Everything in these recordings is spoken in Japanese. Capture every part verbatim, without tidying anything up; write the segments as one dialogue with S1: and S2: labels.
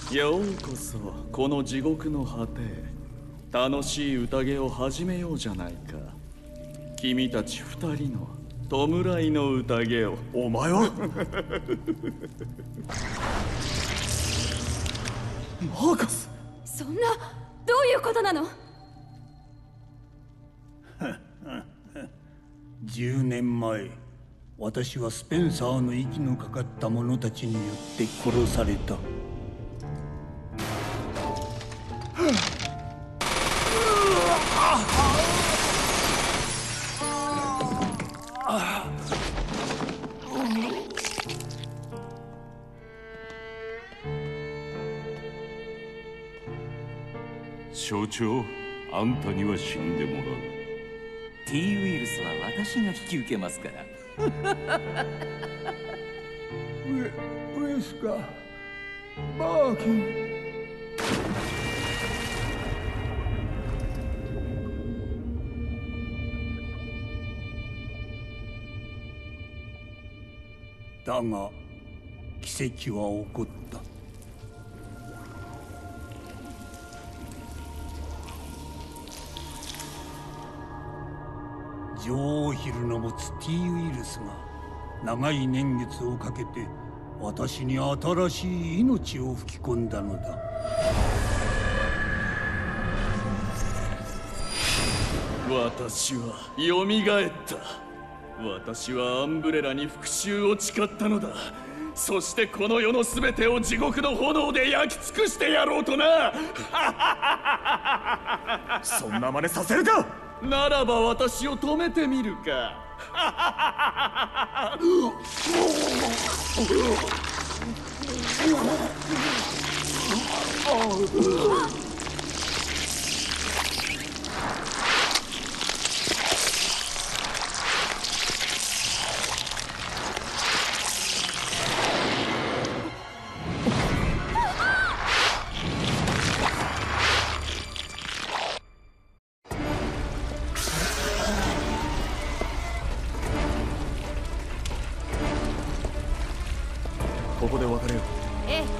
S1: ようこそこの地獄の果てへ。楽しい宴を始めようじゃないか。君たち二人の弔いの宴を。
S2: お前はマーカス。
S3: そんな、どういうことなの？
S4: じゅうねんまえ、私はスペンサーの息のかかった者たちによって殺された。
S5: 所長、あんたには死んでもらう。
S6: T ウイルスは私が引き受けますから。
S4: ウェ、ウェスカ、バーキン。だが奇跡は起こった。女王ヒルの持つ T ウイルスが長い年月をかけて私に新しい命を吹き込んだのだ。
S1: 私はよみがえった。私はアンブレラに復讐を誓ったのだ。そしてこの世の全てを地獄の炎で焼き尽くしてやろうとな。
S2: そんな真似させるか。
S1: ならば私を止めてみるか。
S2: ここで別れよう。
S3: ええ。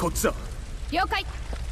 S2: こっちだ。
S3: 了解。